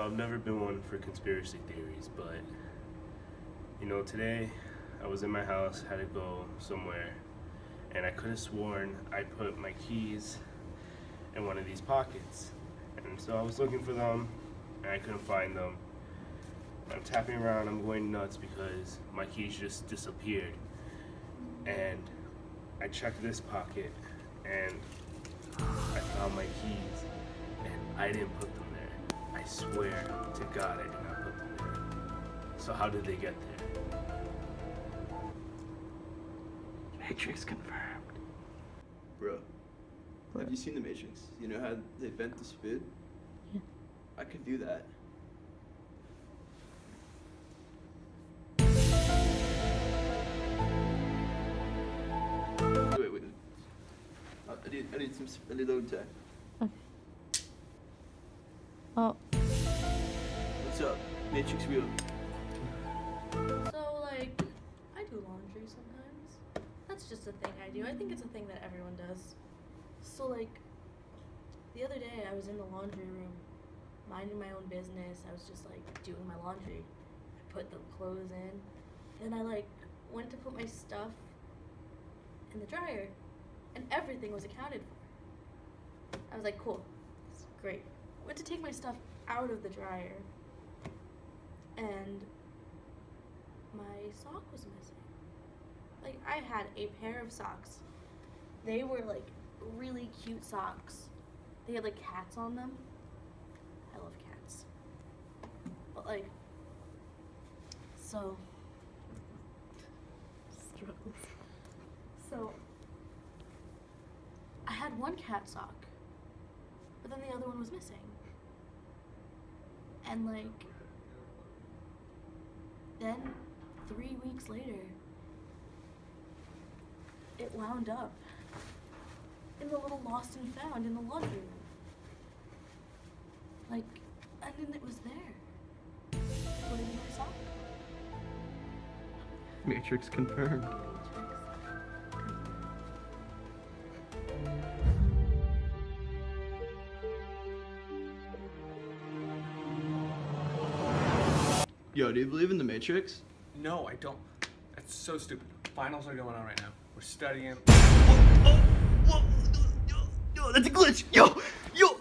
I've never been one for conspiracy theories, but you know, today I was in my house, had to go somewhere, and I could have sworn I put my keys in one of these pockets. And so I was looking for them, and I couldn't find them. I'm tapping around, I'm going nuts because my keys just disappeared. And I checked this pocket, and I found my keys, and I didn't put them there. I swear to God I did not put them there. So how did they get there? Matrix confirmed. Bro, have you seen The Matrix? You know how they bent the spoon? Yeah. I could do that. Wait. I need some. I need load time. Okay. Oh. What's up, Matrix Wheel? So, like, I do laundry sometimes. That's just a thing I do. I think it's a thing that everyone does. So, like, the other day I was in the laundry room, minding my own business. I was just, like, doing my laundry. I put the clothes in. Then I, like, went to put my stuff in the dryer, and everything was accounted for. I was like, cool, it's great. Went to take my stuff out of the dryer, and my sock was missing. Like, I had a pair of socks. They were, like, really cute socks. They had, like, cats on them. I love cats. But, like, so, struggles. So, I had one cat sock, but then the other one was missing. And, like, then 3 weeks later, it wound up in the little lost and found in the laundry room. Like, and then it was there. Put it in my sock. Matrix confirmed. Yo, do you believe in the Matrix? No, I don't. That's so stupid. Finals are going on right now. We're studying. Yo, that's a glitch. Yo,